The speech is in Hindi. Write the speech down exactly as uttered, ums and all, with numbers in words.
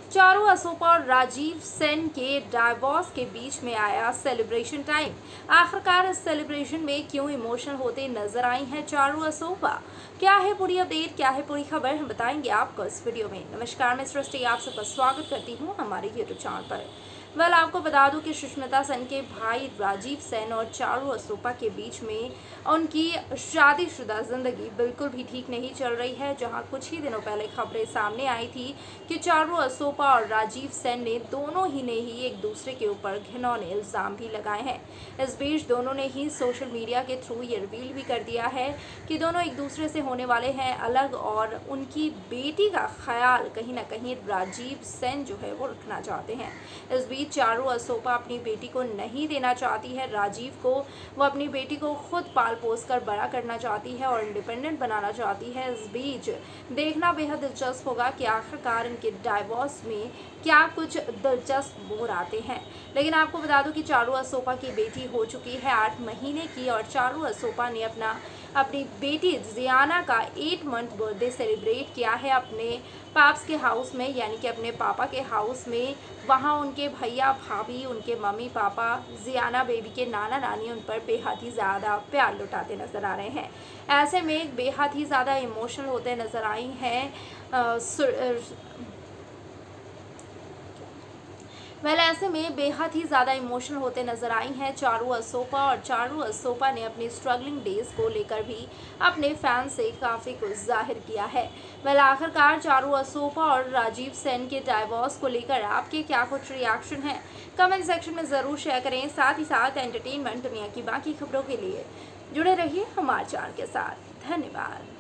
चारू असोपा और राजीव सेन के डाइवोर्स के बीच में आया सेलिब्रेशन टाइम। आखिरकार इस सेलिब्रेशन में क्यों इमोशनल होते नजर आई हैं चारू असोपा? क्या है पूरी अपडेट, क्या है पूरी खबर, हम बताएंगे आपको इस वीडियो में। नमस्कार, मैं सृष्टि आप सबका स्वागत करती हूँ हमारे यूट्यूब चैनल पर। वेल आपको बता दूं कि सुष्मिता सेन के भाई राजीव सेन और चारू असोपा के बीच में उनकी शादीशुदा जिंदगी बिल्कुल भी ठीक नहीं चल रही है। जहां कुछ ही दिनों पहले खबरें सामने आई थी कि चारू असोपा और राजीव सेन ने दोनों ही ने ही एक दूसरे के ऊपर घिनौने इल्जाम भी लगाए हैं। इस बीच दोनों ने ही सोशल मीडिया के थ्रू ये रिवील भी कर दिया है कि दोनों एक दूसरे से होने वाले हैं अलग, और उनकी बेटी का ख्याल कहीं ना कहीं राजीव सेन जो है वो रखना चाहते हैं। इस बीच चारू असोपा अपनी बेटी को नहीं देना चाहती है राजीव को, वो अपनी बेटी को खुद पाल पोस कर बड़ा करना चाहती है और इंडिपेंडेंट बनाना चाहती है। इस बीच देखना बेहद दिलचस्प होगा कि आखिरकार इनके डाइवोर्स में क्या कुछ दिलचस्प मोड़ आते हैं। लेकिन आपको बता दूं कि चारू असोपा की बेटी हो चुकी है आठ महीने की, और चारू असोपा ने अपना अपनी बेटी जियाना का एट मंथ बर्थडे सेलिब्रेट किया है अपने पाप्स के हाउस में, यानी कि अपने पापा के हाउस में। वहाँ उनके भैया भाभी, उनके मम्मी पापा, जियाना बेबी के नाना नानी उन पर बेहद ही ज़्यादा प्यार लुटाते नजर आ रहे हैं। ऐसे में बेहद ही ज़्यादा इमोशनल होते नजर आई हैं वेल ऐसे में बेहद ही ज़्यादा इमोशनल होते नजर आई हैं चारू असोपा, और चारू असोपा ने अपने स्ट्रगलिंग डेज को लेकर भी अपने फैंस से काफ़ी कुछ जाहिर किया है। वेल आखिरकार चारू असोपा और राजीव सेन के डाइवोर्स को लेकर आपके क्या कुछ रिएक्शन हैं, कमेंट सेक्शन में ज़रूर शेयर करें। साथ ही साथ एंटरटेनमेंट दुनिया की बाकी खबरों के लिए जुड़े रहिए हमारे चैनल के साथ। धन्यवाद।